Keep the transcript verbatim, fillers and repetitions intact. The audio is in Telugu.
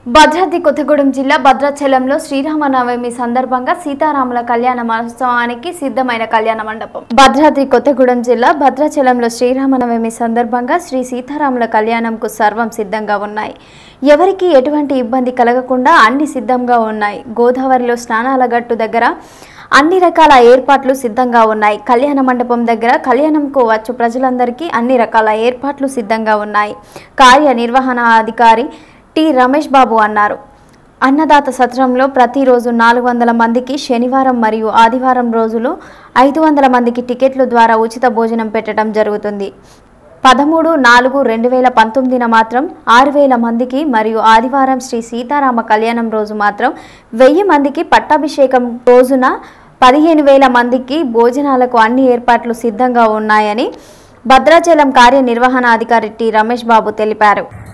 భద్రాద్రి కొత్తగూడెం జిల్లా భద్రాచలంలో శ్రీరామనవమి సందర్భంగా సీతారాముల కళ్యాణ మహోత్సవానికి సిద్ధమైన కళ్యాణ మండపం. భద్రాద్రి కొత్తగూడెం జిల్లా భద్రాచలంలో శ్రీరామనవమి సందర్భంగా శ్రీ సీతారాముల కళ్యాణంకు సర్వం సిద్ధంగా ఉన్నాయి. ఎవరికి ఎటువంటి ఇబ్బంది కలగకుండా అన్ని సిద్ధంగా ఉన్నాయి. గోదావరిలో స్నానాల గట్టు దగ్గర అన్ని రకాల ఏర్పాట్లు సిద్ధంగా ఉన్నాయి. కళ్యాణ మండపం దగ్గర కళ్యాణంకు వచ్చు ప్రజలందరికీ అన్ని రకాల ఏర్పాట్లు సిద్ధంగా ఉన్నాయి. కార్యనిర్వహణాధికారి టి రమేష్ బాబు అన్నారు. అన్నదాత సత్రంలో ప్రతిరోజు నాలుగు వందల మందికి శనివారం మరియు ఆదివారం రోజులు ఐదు వందల మందికి టికెట్ల ద్వారా ఉచిత భోజనం పెట్టడం జరుగుతుంది. పదమూడు నాలుగు రెండు వేల పంతొమ్మిదిన మాత్రం ఆరు వేల మందికి మరియు ఆదివారం శ్రీ సీతారామ కళ్యాణం రోజు మాత్రం వెయ్యి మందికి పట్టాభిషేకం రోజున పదిహేను వేల మందికి భోజనాలకు అన్ని ఏర్పాట్లు సిద్ధంగా ఉన్నాయని భద్రాచలం కార్యనిర్వహణాధికారి టి రమేష్ బాబు తెలిపారు.